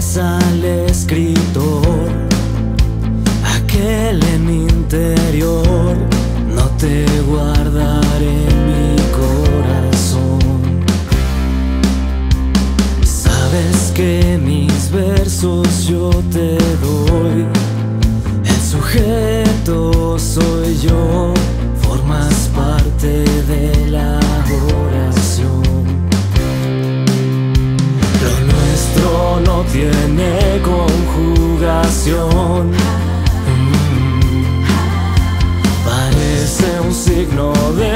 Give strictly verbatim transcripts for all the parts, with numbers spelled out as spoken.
ves al escritor, aquel en mi interior, no te guardaré en mi corazón. Sabes que mis versos yo te doy, el sujeto soy yo, formas parte de la oración. Lo nuestro no tiene conjugación, mm. Parece un signo de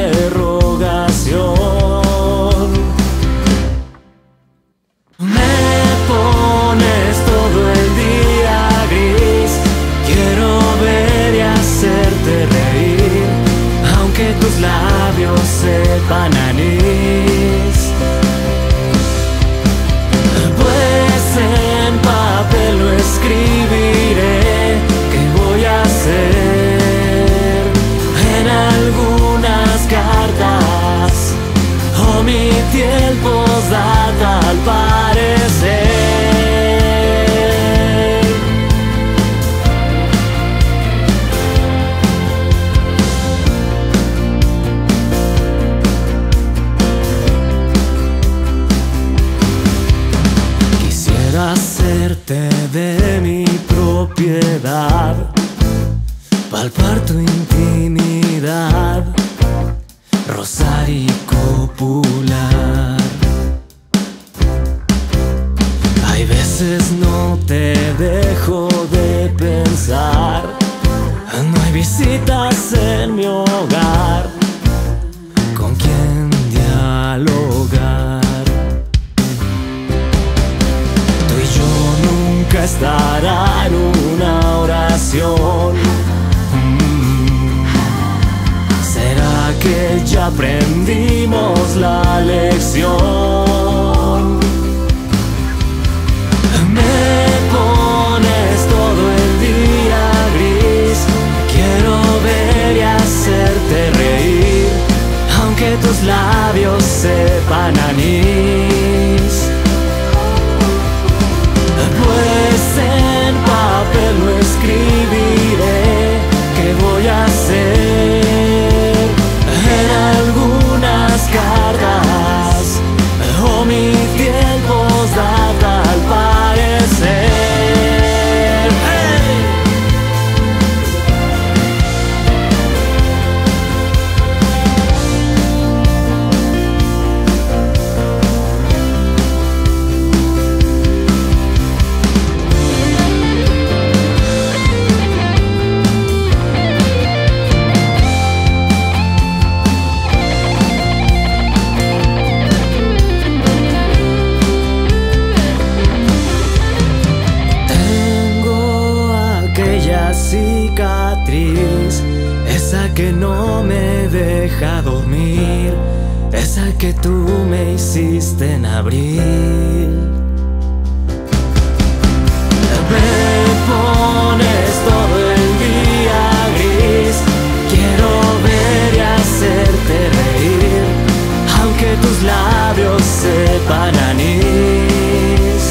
interrogación. Me pones todo el día gris, quiero ver y hacerte reír, aunque tus labios sepan anís. Pues en papel lo escribiré, ¿qué voy a hacer? En algunas cartas omití el postdata al parecer. Hacerte de mi propiedad, palpar tu intimidad, rozar y copular. Hay veces no te dejo de pensar, no hay visitas en mi hogar con quien dialogar. Estará en una oración. mm. ¿Será que ya aprendimos la lección? Me pones todo el día gris, quiero ver y hacerte reír, aunque tus labios sepan anís. Pues en papel lo escribiré, ¿qué voy a hacer? En algunas cartas omití el postdata al parecer. ¡Hey! Cicatriz, esa que no me deja dormir, esa que tú me hiciste en abril. Me pones todo el día gris, quiero ver y hacerte reír, aunque tus labios sepan anís.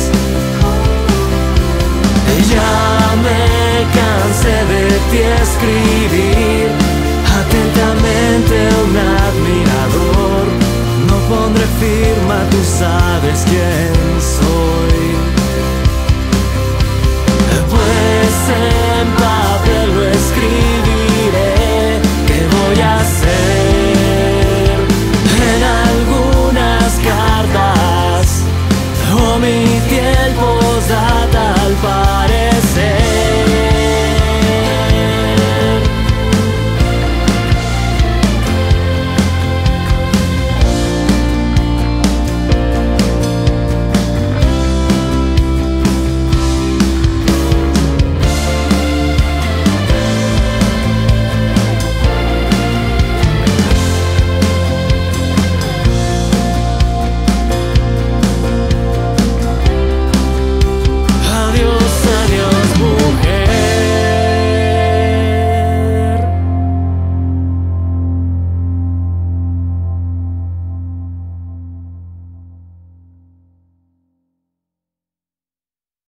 Ya me cansé de ti escribir, atentamente un admirador, no pondré firma, tú sabes quién soy. Pues en papel lo escribí.